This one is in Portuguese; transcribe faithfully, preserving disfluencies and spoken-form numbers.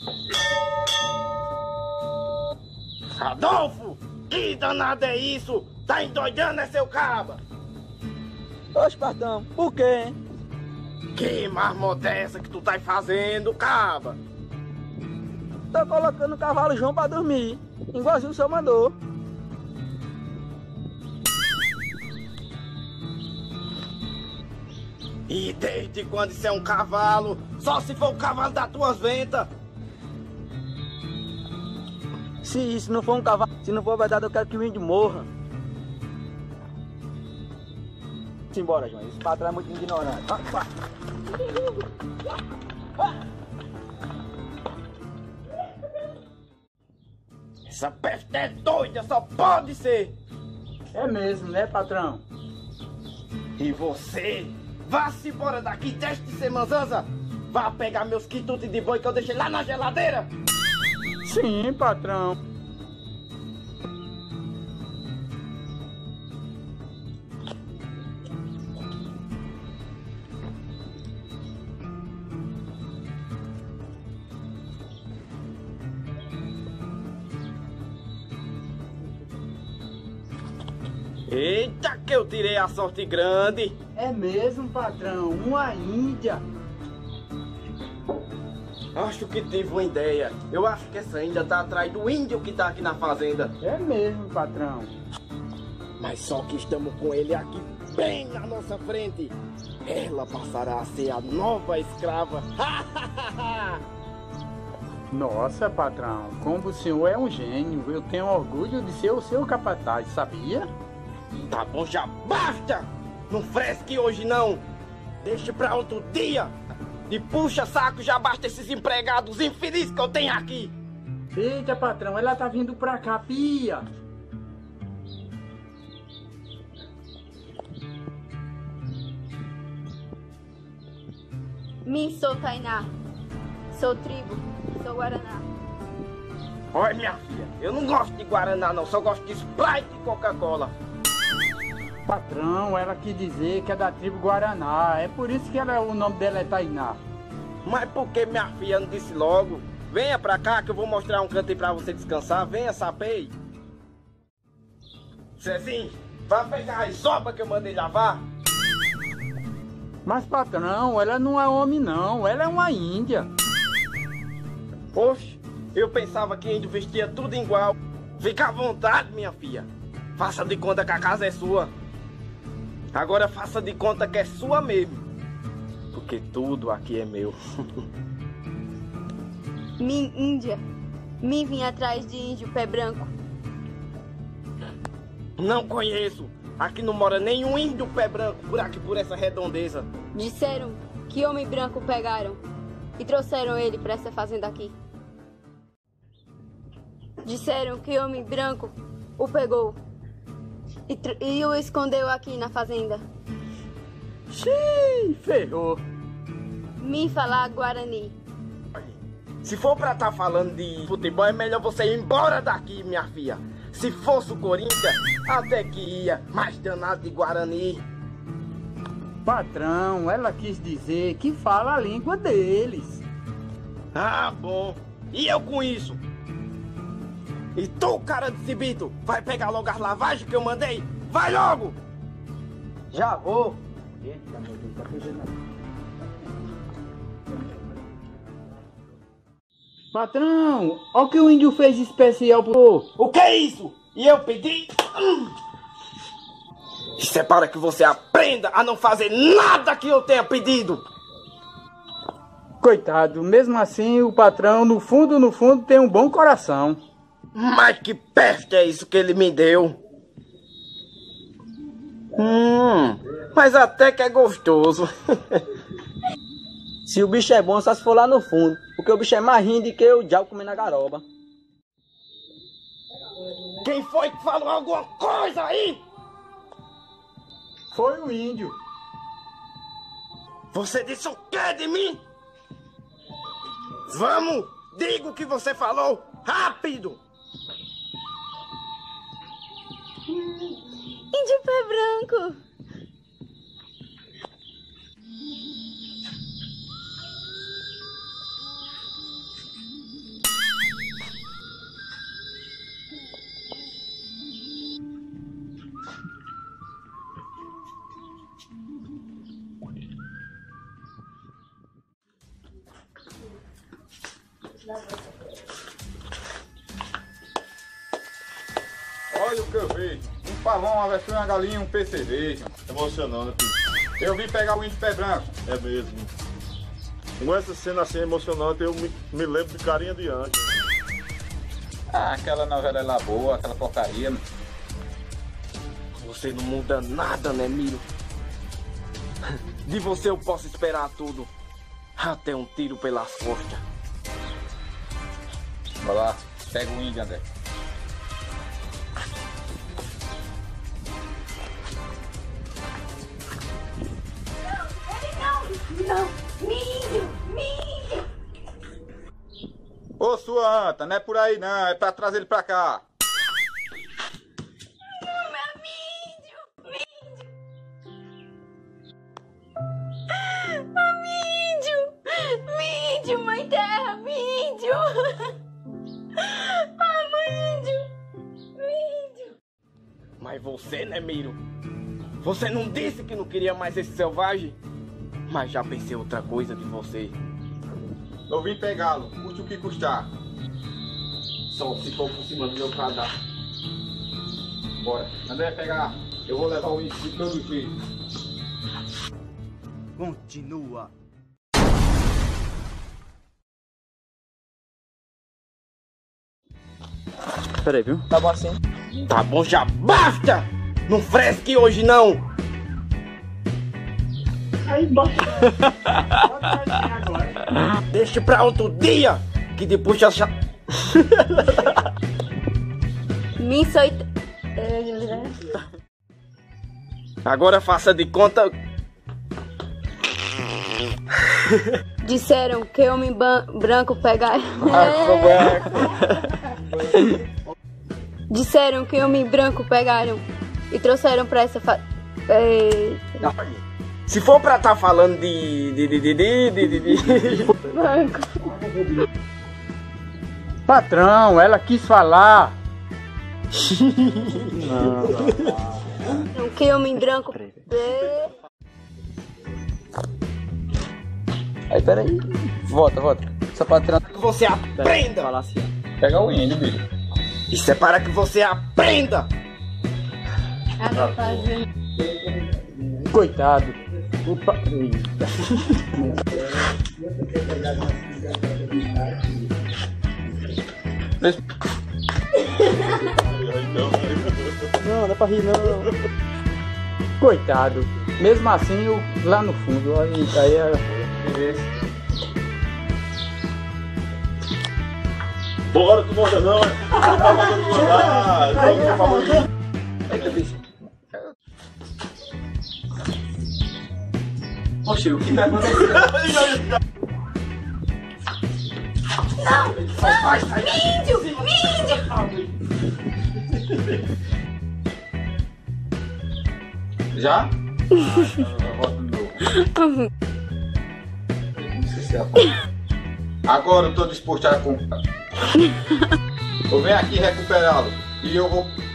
Adolfo! Que danado é isso? Tá endoidando, é seu caba? Oxe, patrão, por quê, hein? Que marmota é essa que tu tá fazendo, caba? Tô colocando o cavalo João pra dormir, igualzinho o senhor mandou. E desde quando isso é um cavalo? Só se for o cavalo das tuas ventas. Se isso não for um cavalo, se não for verdade, eu quero que o índio morra. Simbora, João. Esse patrão é muito ignorante. Essa peste é doida, só pode ser. É mesmo, né, patrão? E você? Vá-se embora daqui, deixe de ser manzanza. Vá pegar meus quitutes de boi que eu deixei lá na geladeira. Sim, patrão. Eita, que eu tirei a sorte grande. É mesmo, patrão. Uma índia. Acho que tive uma ideia. Eu acho que essa índia tá atrás do índio que tá aqui na fazenda. É mesmo, patrão. Mas só que estamos com ele aqui bem na nossa frente. Ela passará a ser a nova escrava. Nossa, patrão, como o senhor é um gênio, eu tenho orgulho de ser o seu capataz, sabia? Tá bom, já basta! Não fresque hoje não! Deixe pra outro dia! De puxa-saco já basta esses empregados infelizes que eu tenho aqui! Eita, patrão, ela tá vindo pra cá, pia! Mim sou Tainá, sou tribo, sou Guaraná. Olha, minha filha, eu não gosto de Guaraná não, só gosto de Sprite e Coca-Cola. Patrão, ela quis dizer que é da tribo Guaraná, é por isso que ela, o nome dela é Tainá. Mas por que minha filha não disse logo? Venha pra cá que eu vou mostrar um canto aí pra você descansar, venha, sapei. Cezinho, vai pegar a sopa que eu mandei lavar. Mas patrão, ela não é homem não, ela é uma índia. Oxe, eu pensava que índio vestia tudo igual. Fica à vontade, minha filha. Faça de conta que a casa é sua. Agora faça de conta que é sua mesmo. Porque tudo aqui é meu. Mim Índia, mim vim atrás de índio pé branco. Não conheço. Aqui não mora nenhum índio pé branco por aqui, por essa redondeza. Disseram que homem branco pegaram e trouxeram ele para essa fazenda aqui. Disseram que homem branco o pegou e, e o escondeu aqui na fazenda. Xiii, ferrou. Me falar Guarani. Se for pra estar tá falando de futebol, é melhor você ir embora daqui, minha filha. Se fosse o Corinthians, até que ia, mas danado de Guarani. Patrão, ela quis dizer que fala a língua deles. Ah, bom. E eu com isso? E tu, cara de cibito, vai pegar logo as lavagens que eu mandei? Vai logo! Já vou. Eita, meu Deus, tá fugindo. Patrão, olha o que o índio fez especial pro... O que é isso? E eu pedi? Hum. Isso é para que você aprenda a não fazer nada que eu tenha pedido. Coitado, mesmo assim o patrão, no fundo, no fundo, tem um bom coração. Mas que peste é isso que ele me deu? Hum, mas até que é gostoso. Se o bicho é bom, só se for lá no fundo. Porque o bicho é mais rindo que o diabo comendo a garoba. Quem foi que falou alguma coisa aí? Foi o índio. Você disse o que de mim? Vamos, diga o que você falou, rápido! Índio pé branco. Olha o que eu vejo. Um pavão, uma avestruz, uma galinha, um peixe cerveja. Emocionante, filho. Eu vim pegar o índio pé branco. É mesmo. Com essa cena assim emocionante, eu me, me lembro de Carinha de Anjo. Ah, aquela novela lá boa, aquela porcaria. Você não muda nada, né, Miro? De você eu posso esperar tudo. Até um tiro pelas costas. Vai lá, pega o índio, André. Não, milho, milho. Ô, sua anta, não é por aí não, é pra trazer ele pra cá. Não, meu milho, milho. Ah, milho, milho, mãe terra, milho. Ah, milho, milho. Mas você, né, Miro? Você não disse que não queria mais esse selvagem? Mas já pensei outra coisa de você. Eu vim pegá-lo, custe o que custar. Só se for por cima do meu cadastro. Bora. André, pegar. Eu vou levar o índio de todo jeito. Continua. Peraí, viu? Tá bom assim? Tá bom, já basta! Não fresque hoje, não! Aí bota. Bota aí agora. Deixa pra outro dia! Que depois já... já... Me soy... Agora faça de conta... Disseram que homem ban- branco pegar... Disseram que homem branco pegaram e trouxeram pra essa fa... É... Se for pra tá falando de... de... de... de... de... de... de... Branco. Patrão, ela quis falar. Não, que homem branco... É... Aí, peraí. Volta, volta. Só patrão. Que você aprenda! Falar assim. Pega o índio, bicho. Isso é para que você aprenda! Coitado. Opa. Não, não é pra rir, não. Coitado. Mesmo assim, eu, lá no fundo, aí, aí é... Bora, tu morda não, é? Tá mandando mandar. Por favor. Oxe, o que vai acontecer? Não, não, mídio, mídio. Já? Agora eu tô disposto a comprar. Eu venho aqui recuperá-lo. E eu vou